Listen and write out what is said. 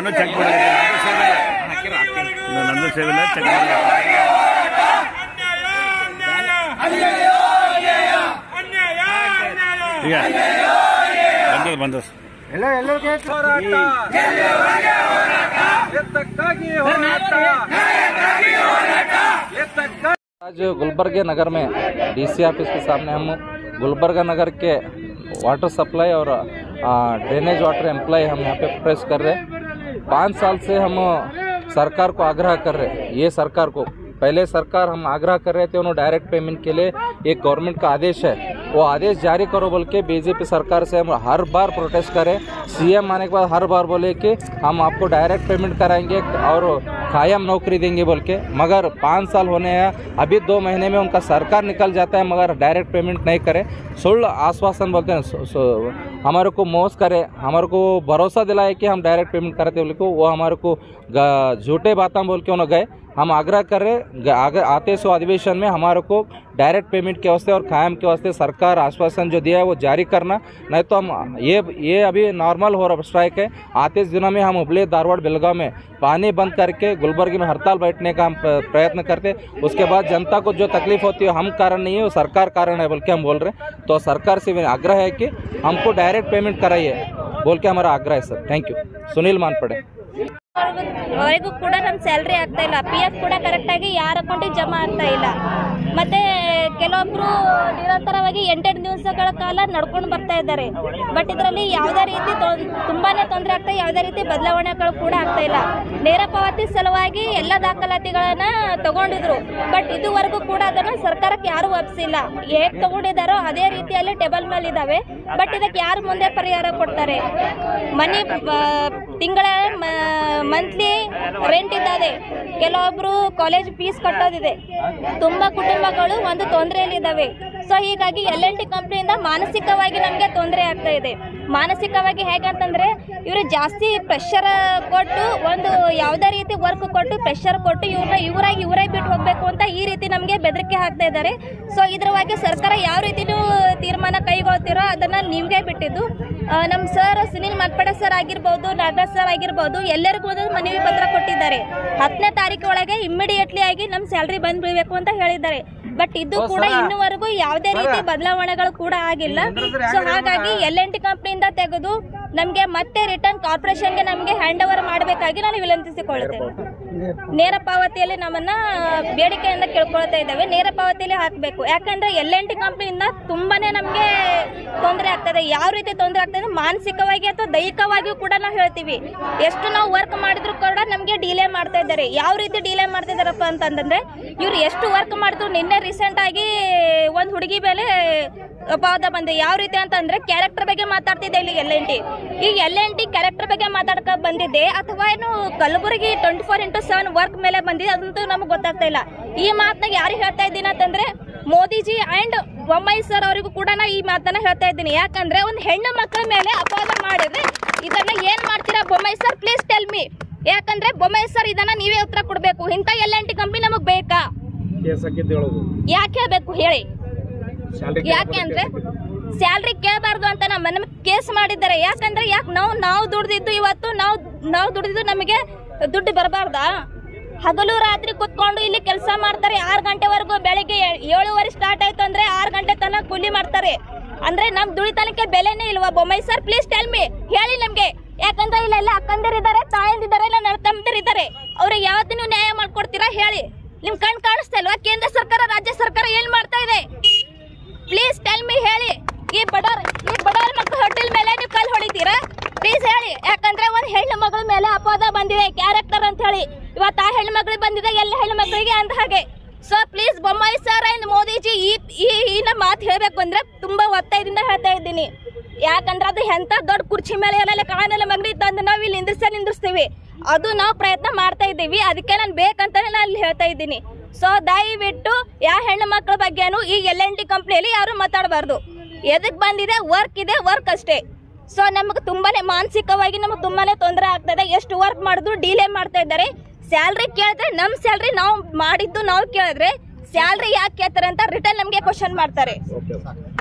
ನಾನು ಚೆಕ್ ಮಾಡಿ ನಂದು ಸೇವಿಲ್ಲ ಚೆಕ್ ಮಾಡಿ ಈಗ ಬಂದ आज गुलबर्गा नगर में डीसी ऑफिस के सामने हम गुलबर्गा नगर के वाटर सप्लाई और ड्रेनेज वाटर एम्प्लॉय हम यहाँ पे प्रेस कर रहे हैं। 5 साल से हम सरकार को आग्रह कर रहे हैं। ये सरकार को पहले सरकार हम आग्रह कर रहे थे, उन्होंने डायरेक्ट पेमेंट के लिए एक गवर्नमेंट का आदेश है, वो आदेश जारी करो बोल के बीजेपी सरकार से हम हर बार प्रोटेस्ट करें। सीएम आने के बाद हर बार बोले कि हम आपको डायरेक्ट पेमेंट कराएंगे और कायम नौकरी देंगे बोल के, मगर 5 साल होने हैं, अभी 2 महीने में उनका सरकार निकल जाता है मगर डायरेक्ट पेमेंट नहीं करे, सुल आश्वासन बोलते हैं, हमारे को मोस करे, हमारे को भरोसा दिलाए कि हम डायरेक्ट पेमेंट करते बोल को, वो हमारे को झूठे बातें बोल के उन्होंने गए। हम आग्रह कर रहे आते सो अधिवेशन में हमारे को डायरेक्ट पेमेंट के वास्ते और कायम के वास्ते सरकार आश्वासन जो दिया है वो जारी करना, नहीं तो हम ये अभी नॉर्मल हो रहा स्ट्राइक है। आते दिनों में हम हुबली धारवाड़ बेलगांव में पानी बंद करके गुलबर्गा में हड़ताल बैठने का हम प्रयत्न करते, उसके बाद जनता को जो तकलीफ होती है हम कारण नहीं है, वो सरकार कारण है बोल के हम बोल रहे हैं। तो सरकार से आग्रह है कि हमको डायरेक्ट पेमेंट कराइए बोल के हमारा आग्रह है sir. Thank you. Sunil Manpade. ಅವರಿಗೂ ಕೂಡ ನಮ್ಮ ಸ್ಯಾಲರಿ ಆಗ್ತಾ ಇಲ್ಲ, PF ಕೂಡ ಕರೆಕ್ಟಾಗಿ ಯಾರ ಅಕೌಂಟಿಗೆ ಜಮಾ ಆಗ್ತಾ ಇಲ್ಲ, ಮತ್ತೆ ಕೆಲವೊಬ್ರು ನಿರಂತರವಾಗಿ 8 ದಿವಸಗಳ ಕಾಲ ನಡ್ಕೊಂಡು ಬರ್ತಾ ಇದ್ದಾರೆ. ಬಟ್ ಇದರಲ್ಲಿ ಯಾವುದೇ ರೀತಿ ತುಂಬಾನೇ ತೊಂದರೆ ಆಗ್ತಾ, ಯಾವುದೇ ರೀತಿ ಬದಲಾವಣೆಗಳು ಕೂಡ ಆಗ್ತಾ ಇಲ್ಲ. ನೇರ ಪಾವತಿ ಸಲುವಾಗಿ ಎಲ್ಲ ದಾಖಲಾತಿಗಳನ್ನ ತಗೊಂಡಿದ್ರು, ಬಟ್ ಇದುವರೆಗೂ ಕೂಡ ಅದನ್ನ ಸರ್ಕಾರಕ್ಕೆ ಯಾರು ಒಪ್ಪಿಸಿಲ್ಲ. ಹೇಗೆ ತಗೊಂಡಿದ್ದಾರೋ ಅದೇ ರೀತಿಯಲ್ಲಿ ಟೇಬಲ್ ಮೇಲೆ ಇದಾವೆ, ಬಟ್ ಇದಕ್ಕೆ ಯಾರು ಮುಂದೆ ಪರಿಹಾರ ಕೊಡ್ತಾರೆ? ಮನಿ ತಿಂಗಳ ಮಂತ್ಲಿ ರೆಂಟ್ ಇದ್ದಾವೆ, ಕೆಲವೊಬ್ರು ಕಾಲೇಜ್ ಫೀಸ್ ಕಟ್ಟೋದಿದೆ, ತುಂಬಾ ಕುಟುಂಬಗಳು ಒಂದು ತೊಂದರೆಯಲ್ಲಿದ್ದಾವೆ. ಸೊ ಹೀಗಾಗಿ L&T ಕಂಪ್ನಿಯಿಂದ ಮಾನಸಿಕವಾಗಿ ನಮಗೆ ತೊಂದರೆ ಆಗ್ತಾ ಇದೆ. ಮಾನಸಿಕವಾಗಿ ಹೇಗಂತಂದ್ರೆ ಇವರು ಜಾಸ್ತಿ ಪ್ರೆಷರ್ ಕೊಟ್ಟು, ಒಂದು ಯಾವುದೇ ರೀತಿ ವರ್ಕ್ ಕೊಟ್ಟು ಪ್ರೆಷರ್ ಕೊಟ್ಟು ಇವರೇ ಬಿಟ್ಟು ಹೋಗ್ಬೇಕು ಅಂತ ಈ ರೀತಿ ನಮಗೆ ಬೆದರಿಕೆ ಹಾಕ್ತಾ ಇದ್ದಾರೆ. ಸೊ ಇದರವಾಗಿ ಸರ್ಕಾರ ಯಾವ ರೀತಿನೂ ತೀರ್ಮಾನ ಕೈಗೊಳ್ತಿರೋ ಅದನ್ನ ನಿಮ್ಗೆ ಬಿಟ್ಟಿದ್ದು. ನಮ್ಮ ಸರ್ ಸುನೀಲ್ ಮಾನ್ಪಡೆ ಸರ್ ಆಗಿರ್ಬೋದು, ನಾಗರಾಜ್ ಸರ್ ಆಗಿರ್ಬೋದು, ಎಲ್ಲರಿಗೂ ಒಂದು ಮನವಿ ಪತ್ರ ಕೊಟ್ಟಿದ್ದಾರೆ. 10ನೇ ತಾರೀಕು ಒಳಗೆ ಇಮ್ಮಿಡಿಯೇಟ್ಲಿ ಆಗಿ ನಮ್ಮ ಸ್ಯಾಲರಿ ಬಂದ್ ಬಿಡಬೇಕು ಅಂತ ಹೇಳಿದ್ದಾರೆ. ಬಟ್ ಇದು ಕೂಡ ಇನ್ನುವರೆಗೂ ಯಾವುದೇ ರೀತಿ ಬದಲಾವಣೆಗಳು ಕೂಡ ಆಗಿಲ್ಲ. ಸೊ ಹಾಗಾಗಿ L&T ಕಂಪ್ನಿಯಿಂದ ತೆಗೆದು ನಮಗೆ ಮತ್ತೆ ರಿಟರ್ನ್ ಕಾರ್ಪೊರೇಷನ್ಗೆ ನಮಗೆ ಹ್ಯಾಂಡ್ ಓವರ್ ಮಾಡಬೇಕಾಗಿ ನಾನು ವಿನಂತಿಸಿಕೊಳ್ಳುತ್ತೇನೆ. ನೇರ ಪಾವತಿಯಲ್ಲಿ ನಮ್ಮನ್ನ ಬೇಡಿಕೆಯಿಂದ ಕೇಳ್ಕೊಳ್ತಾ ಇದ್ದೇವೆ, ನೇರ ಪಾವತಿಯಲ್ಲಿ ಹಾಕಬೇಕು. ಯಾಕಂದ್ರೆ L&T ಕಂಪ್ನಿಯಿಂದ ತುಂಬಾನೇ ನಮಗೆ ತೊಂದರೆ ಆಗ್ತದೆ. ಯಾವ ರೀತಿ ತೊಂದರೆ ಆಗ್ತದೆ, ಮಾನಸಿಕವಾಗಿ ಅಥವಾ ದೈಹಿಕವಾಗಿಯೂ ಕೂಡ ನಾವು ಹೇಳ್ತೀವಿ. ಎಷ್ಟು ನಾವು ವರ್ಕ್ ಮಾಡಿದ್ರು ಕೂಡ ನಮಗೆ ಡಿಲೇ ಮಾಡ್ತಾ ಇದ್ದಾರೆ. ಯಾವ ರೀತಿ ಡಿಲೇ ಮಾಡ್ತಾ ಇದಾರಪ್ಪ ಅಂತಂದ್ರೆ, ಇವ್ರು ಎಷ್ಟು ವರ್ಕ್ ಮಾಡಿದ್ರು, ನಿನ್ನೆ ರೀಸೆಂಟ್ ಆಗಿ ಒಂದು ಹುಡುಗಿ ಮೇಲೆ ಅಪವಾದ ಬಂದಿದೆ. ಯಾವ ರೀತಿ ಅಂತಂದ್ರೆ ಕ್ಯಾರೆಕ್ಟರ್ ಬಗ್ಗೆ ಮಾತಾಡ್ತಿದ್ದೆ ಇಲ್ಲಿ L&T. ಈ L&T ಕ್ಯಾರೆಕ್ಟರ್ ಬಗ್ಗೆ ಮಾತಾಡ್ಕ ಬಂದಿದೆ ಅಥವಾ ಏನು ಕಲಬುರಗಿ 24/7 ವರ್ಕ್ ಮೇಲೆ ಬಂದಿದೆ ಅದಂತೂ ನಮ್ಗೆ ಗೊತ್ತಾಗ್ತಾ ಇಲ್ಲ. ಈ ಮಾತನಾಗ ಯಾರು ಹೇಳ್ತಾ ಇದ್ದೀನಿ ಅಂತಂದ್ರೆ ಮೋದಿಜಿ ಅಂಡ್ ಬೊಮ್ಮಾಯಿ ಸರ್ ಅವರಿಗೂ ಕೂಡ ನಾ ಈ ಮಾತನ್ನ ಹೇಳ್ತಾ ಇದ್ದೀನಿ. ಯಾಕಂದ್ರೆ ಒಂದು ಹೆಣ್ಣು ಮಕ್ಕಳ ಮೇಲೆ ಅಪವಾದ ಮಾಡಿದ್ರೆ ಇದನ್ನ ಏನ್ ಮಾಡ್ತೀರಾ Bommai sir? Please tell me. ಯಾಕಂದ್ರೆ ಬೊಮ್ಮಾಯಿ ಸರ್ ಇದನ್ನ ನೀವೇ ಉತ್ತರ ಕೊಡ್ಬೇಕು. ಇಂಥ L&T ಕಂಪ್ನಿ ನಮಗ್ ಬೇಕಾ? ಯಾಕೆ ಬೇಕು ಹೇಳಿ? ಯಾಕೆ ಅಂದ್ರೆ ಸ್ಯಾಲ್ರಿ ಕೇಳಬಾರ್ದು ಅಂತ ನಮಗೆ ಕೇಸ್ ಮಾಡಿದ್ದಾರೆ. ಯಾಕಂದ್ರೆ ನಾವು ದುಡ್ದಿದ್ದು ಇವತ್ತು ನಾವು ದುಡ್ದಿದ್ದು ನಮಗೆ ದುಡ್ಡು ಬರಬಾರ್ದಾ? ಹಗಲು ರಾತ್ರಿ ಕುತ್ಕೊಂಡು ಇಲ್ಲಿ ಕೆಲಸ ಮಾಡ್ತಾರೆ. 6 ಗಂಟೆವರೆಗೂ, ಬೆಳಿಗ್ಗೆ 7:30 ಸ್ಟಾರ್ಟ್ ಆಯ್ತು ಅಂದ್ರೆ 6 ಗಂಟೆ ತನಕ ಕೂಲಿ ಮಾಡ್ತಾರೆ. ಅಂದ್ರೆ ನಮ್ ದುಡಿತನಕ್ಕೆ ಬೆಲೆನೇ ಇಲ್ವಾ? Bommai sir please tell me, ಹೇಳಿ ನಮ್ಗೆ. ಯಾಕಂದ್ರೆ ಇಲ್ಲೆಲ್ಲ ಅಕ್ಕಂದಿರಿದ್ದಾರೆ, ತಾಯಂದಿದ್ದಾರೆ, ಇಲ್ಲ ನನ್ನ ತಮ್ಮದಿರಿದ್ದಾರೆ. ಅವ್ರಿಗೆ ಯಾವತ್ತೂ ನೀವು ನ್ಯಾಯ ಮಾಡ್ಕೊಡ್ತೀರಾ ಹೇಳಿ? ನಿಮ್ ಕಣ್ ಕಾಣಿಸ್ತಾ ಇಲ್ವಾ? ಕೇಂದ್ರ ಸರ್ಕಾರ, ರಾಜ್ಯ ಸರ್ಕಾರ ಏನ್ ಮಾಡ್ತಾ ಇದೆ? ಪ್ಲೀಸ್ ಟೆಲ್ ಮಿ, ಹೇಳಿ. ಈ ಬಡವರ ಮಕ್ಕಳು ಹೋಟೆಲ್ ಮೇಲೆ ನೀವು ಕಲ್ ಹೊಡಿತೀರಾ? ಪ್ಲೀಸ್ ಹೇಳಿ. ಯಾಕಂದ್ರೆ ಒಂದು ಹೆಣ್ಣು ಮಗಳ ಮೇಲೆ ಅಪವಾದ ಬಂದಿದೆ, ಕ್ಯಾರೆಕ್ಟರ್ ಅಂತ ಹೇಳಿ. ಇವತ್ತು ಆ ಹೆಣ್ಣು ಮಗಳಿಗೆ ಬಂದಿದೆ, ಎಲ್ಲ ಹೆಣ್ಣು ಮಕ್ಕಳಿಗೆ ಅಂತ ಹಾಗೆ. So please Bommai sir and Modiji ಈ ಮಾತು ಹೇಳ್ಬೇಕು ಅಂದ್ರೆ ತುಂಬಾ ಒತ್ತಾಯದಿಂದ ಹೇಳ್ತಾ ಇದ್ದೀನಿ. ಯಾಕಂದ್ರೆ ಅದು ಎಂತ ದೊಡ್ಡ ಕುರ್ಚಿ ಮೇಲೆ ಎಲ್ಲ ಕಾಣಲ್ಲ ಮಗನಿ ತಂದು ನಾವು ಇಲ್ಲಿ ನಿಂದಿರ್ಸ್ತೀವಿ. ಅದು ನಾವು ಪ್ರಯತ್ನ ಮಾಡ್ತಾ ಇದ್ದೀವಿ. ಅದಕ್ಕೆ ನಾನು ಬೇಕಂತಾನೆ ನಾನು ಇಲ್ಲಿ ಹೇಳ್ತಾ ಇದ್ದೀನಿ. ಸೊ ದಯವಿಟ್ಟು ಯಾವ ಹೆಣ್ಣು ಮಕ್ಕಳ ಬಗ್ಗೆನೂ ಈ L&T ಕಂಪ್ನಿಯಲ್ಲಿ ಯಾರು ಮಾತಾಡಬಾರ್ದು. ಎದಕ್ ಬಂದಿದೆ? ವರ್ಕ್ ಇದೆ, ವರ್ಕ್ ಅಷ್ಟೇ. ಸೊ ನಮಗೆ ತುಂಬಾನೇ ಮಾನಸಿಕವಾಗಿ ನಮಗೆ ತುಂಬಾನೇ ತೊಂದರೆ ಆಗ್ತದೆ. ಎಷ್ಟು ವರ್ಕ್ ಮಾಡಿದ್ರು ಡಿಲೇ ಮಾಡ್ತಾ ಇದ್ದಾರೆ. ಸ್ಯಾಲ್ರಿ ಕೇಳಿದ್ರೆ ನಮ್ಮ ಸ್ಯಾಲ್ರಿ ನಾವು ಮಾಡಿದ್ದು ನಾವು ಕೇಳಿದ್ರೆ ಸ್ಯಾಲ್ರಿ ಯಾಕೆ ಕೇಳ್ತಾರೆ ಅಂತ ರಿಟರ್ನ್ ನಮಗೆ ಕ್ವಶನ್ ಮಾಡ್ತಾರೆ.